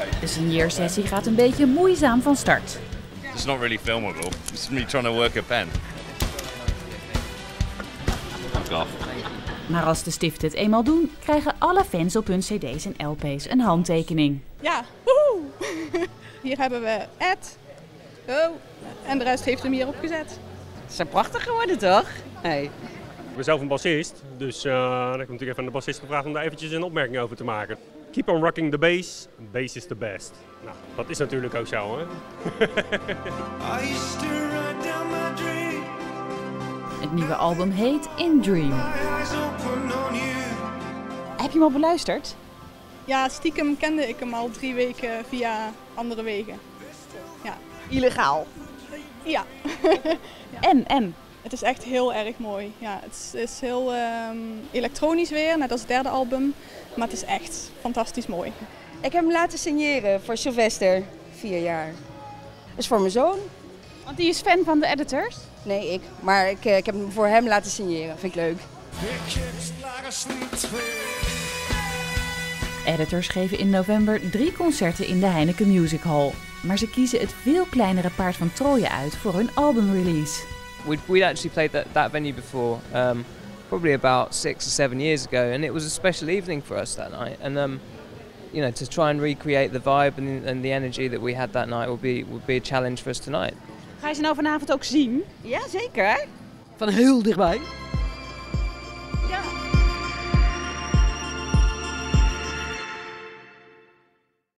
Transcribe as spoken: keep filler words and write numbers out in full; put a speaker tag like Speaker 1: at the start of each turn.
Speaker 1: De signeersessie gaat een beetje moeizaam van start.
Speaker 2: It's not really filmable. It's me trying to work a pen. Klaar.
Speaker 1: Maar als de stiften het eenmaal doen, krijgen alle fans op hun cd's en L P's een handtekening.
Speaker 3: Ja, woehoe! Hier hebben we Ed. Oh, en de rest heeft hem hier opgezet.
Speaker 4: Ze zijn prachtig geworden, toch? Hey.
Speaker 5: Ik ben zelf een bassist, dus uh, dan heb ik natuurlijk even aan de bassist gevraagd om daar eventjes een opmerking over te maken. Keep on rocking the bass, bass is the best. Nou, dat is natuurlijk ook zo, hè?
Speaker 1: Het nieuwe album heet In Dream. Heb je hem al beluisterd?
Speaker 3: Ja, stiekem kende ik hem al drie weken via andere wegen. Ja.
Speaker 4: Illegaal.
Speaker 3: Ja.
Speaker 1: En, en?
Speaker 3: Het is echt heel erg mooi. Ja, het is, is heel um, elektronisch weer, net als het derde album. Maar het is echt fantastisch mooi.
Speaker 4: Ik heb hem laten signeren voor Sylvester, vier jaar. Dat is voor mijn zoon.
Speaker 1: Want die is fan van de editors?
Speaker 4: Nee, ik. Maar ik, ik heb hem voor hem laten signeren. Vind ik leuk.
Speaker 1: Editors geven in november drie concerten in de Heineken Music Hall. Maar ze kiezen het veel kleinere paard van Troje uit voor hun albumrelease.
Speaker 6: We'd, we'd actually played that, that venue before, um, probably about six or seven years ago, and it was a special evening for us that night. And um, you know, to try and recreate the vibe and, and the energy that we had that night would be would be a challenge for us tonight.
Speaker 1: Ga je ze nou vanavond ook zien?
Speaker 4: Ja, zeker. Van heel dichtbij.